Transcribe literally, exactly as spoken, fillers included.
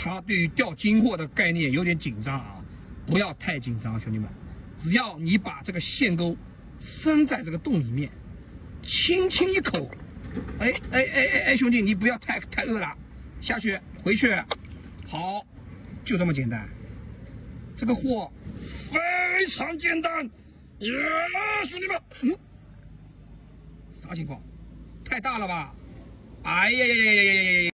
他对于钓金货的概念有点紧张啊，不要太紧张，兄弟们，只要你把这个线钩伸在这个洞里面，轻轻一口，哎哎哎哎哎，兄弟，你不要太太饿了，下去回去，好，就这么简单。这个货非常简单，呀，兄弟们，嗯，啥情况？太大了吧？哎呀呀呀呀呀呀！